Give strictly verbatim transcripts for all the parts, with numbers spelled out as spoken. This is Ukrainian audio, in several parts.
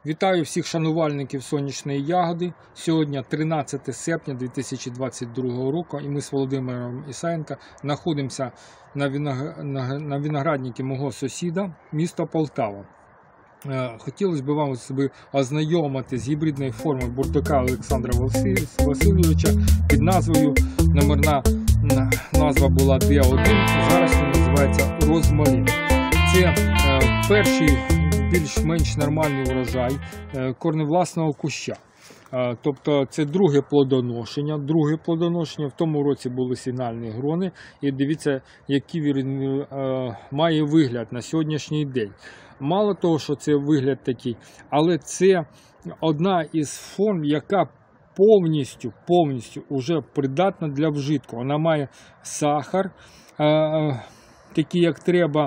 Вітаю всіх шанувальників сонячної ягоди. Сьогодні тринадцяте серпня дві тисячі двадцять другого року і ми з Володимиром Ісаєнко знаходимося на, виногр... на винограднику мого сусіда, місто Полтава. Хотілося б вам ознайомити з гібридної форми бурдюка Олександра Васильовича під назвою, номерна назва була Д один, зараз він називається Розмарин. Це е, перший більш-менш нормальний врожай е, корневласного куща. Е, тобто це друге плодоношення. Друге плодоношення. В тому році були сигнальні грони. І дивіться, який він е, має вигляд на сьогоднішній день. Мало того, що це вигляд такий, але це одна із форм, яка повністю, повністю вже придатна для вжитку. Вона має сахар, е, такий як треба,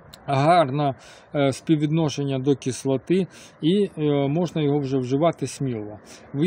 гарне співвідношення до кислоти і е, можна його вже вживати сміло.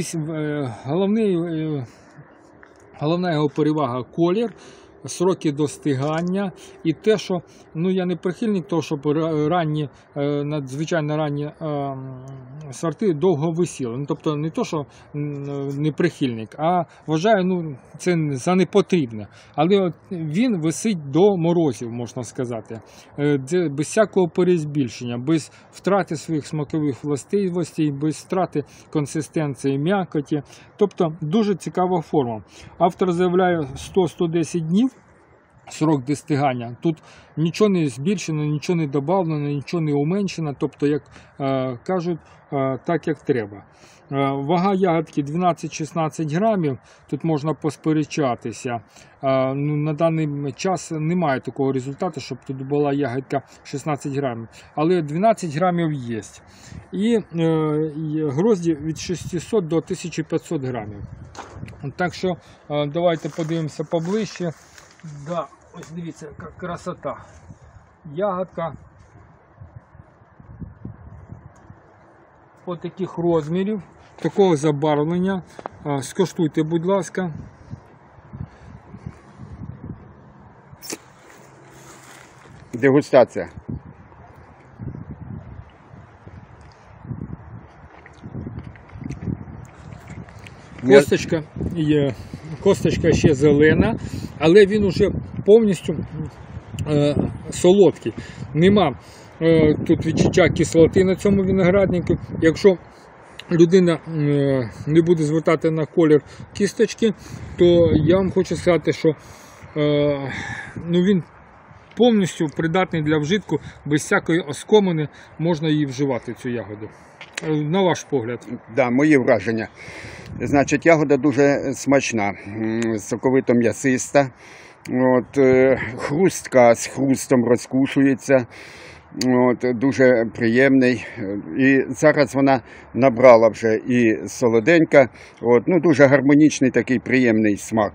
Е, головний, е, головна його перевага – колір, сроки достигання і те, що, ну я не прихильник того, щоб ранні, надзвичайно ранні е, сорти довго висіли. Ну, тобто не то, що не прихильник, а вважаю, ну це за непотрібне. Але от він висить до морозів, можна сказати, е, без всякого перезбільшення, без втрати своїх смакових властивостей, без втрати консистенції м'якоті. Тобто дуже цікава форма. Автор заявляє сто - сто десять днів. Срок достигання. Тут нічого не збільшено, нічого не додано, нічого не уменшено, тобто, як е, кажуть, е, так як треба. Е, вага ягодки дванадцять - шістнадцять грамів, тут можна посперечатися. Е, ну, на даний час немає такого результату, щоб тут була ягодка шістнадцять грамів, але дванадцять грамів є. І е, грозді від шістсот до тисячі п'ятсот грамів. Так що е, давайте подивимося поближче. Да, ось дивіться, яка красота. Ягодка ось таких розмірів, такого забарвлення. Скуштуйте, будь ласка. Дегустація. Косточка є. Косточка ще зелена, але він уже повністю е, солодкий. Нема е, тут відчуття кислоти на цьому винограднику. Якщо людина е, не буде звертати на колір кісточки, то я вам хочу сказати, що е, ну, він повністю придатний для вжитку, без всякої оскомини можна її вживати, цю ягоду. На ваш погляд. Да, мої враження. Значить, ягода дуже смачна, соковито м'ясиста, от, хрустка з хрустом розкушується, от, дуже приємний. І зараз вона набрала вже і солоденька, от, ну, дуже гармонічний такий приємний смак.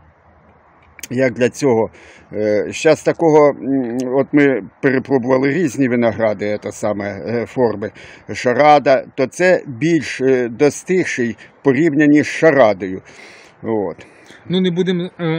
Як для цього. Зараз такого, от ми перепробували різні виногради, це саме форми шарада, то це більш достигший порівняні з шарадою. От. Ну не будемо е,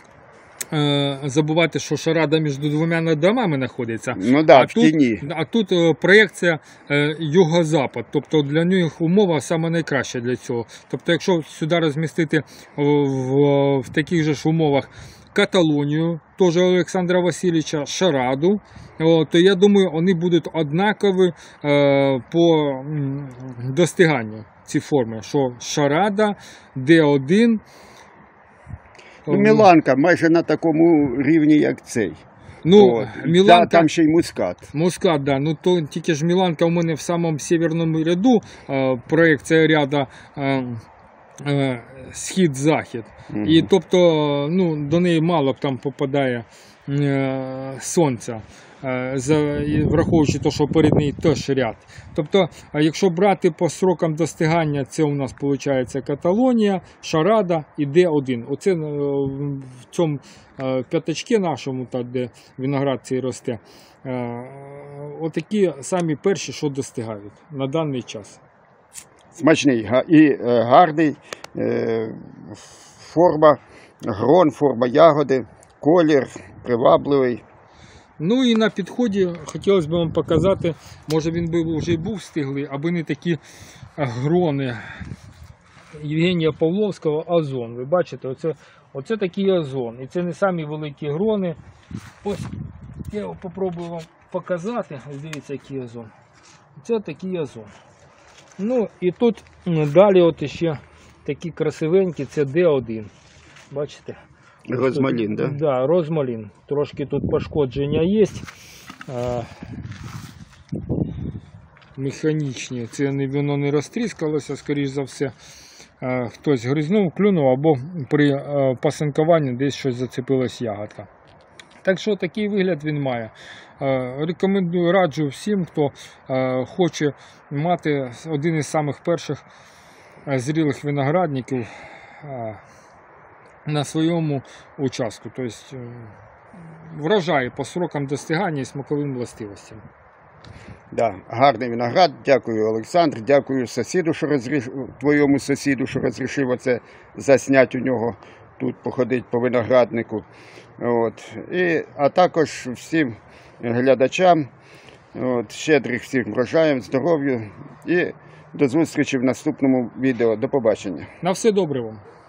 е, забувати, що шарада між двома домами знаходиться. Ну да, а в тут, тіні. А тут е, проєкція е, юго-запад, тобто для них умова саме найкраща для цього. Тобто якщо сюди розмістити в, в, в таких же ж умовах Каталонію, теж Олександра Васильовича, шараду, то я думаю, вони будуть однакові е, по достиганню ці форми, що шарада, Д один. Ну, Міланка майже на такому рівні, як цей. Ну, От. Міланка, да, там ще й мускат. Мускат, да. Ну то тільки ж Міланка у мене в самому северному ряду, е, проекція ряду е, е, схід-захід. Mm-hmm. І тобто, ну, до неї мало б там попадає е, сонця, е, за, враховуючи те, що перед нею теж ряд. Тобто, якщо брати по срокам достигання, це у нас виходить Каталонія, шарада і Д один. Оце е, в цьому е, п'ятачки нашому, та, де виноград цей росте, е, отакі самі перші, що достигають на даний час. Смачний і е, гарний, е, форма, грон, форма ягоди, колір привабливий. Ну і на підході хотілося б вам показати, може він би вже й був стиглий, аби не такі грони Євгенія Павловського Озон. Ви бачите, оце, оце такий Озон. І це не самі великі грони. Ось я його попробую вам показати. Ось дивіться, який Озон. Це такий Озон. Ну і тут далі от ще такі красивенькі, це Д один. Бачите? Розмалін, так? Да? Да, розмалін. Трошки тут пошкодження є. А, механічні. Це не, воно не розтріскалося, скоріш за все. А, хтось гризнув, клюнув або при а, пасинкуванні десь щось зацепилась ягодка. Так що такий вигляд він має. Рекомендую, раджу всім, хто хоче мати один із самих перших зрілих виноградників на своєму участку. Тобто врожай по срокам достигання і смаковим властивостям. Да, гарний виноград. Дякую, Олександр. Дякую сусіду, що розріш... твоєму сусіду, що розрішив оце засняти у нього. Тут походить по винограднику. От. І, а також всім глядачам, от, щедрих всім врожаєм, здоров'я і до зустрічі в наступному відео. До побачення. На все добре вам.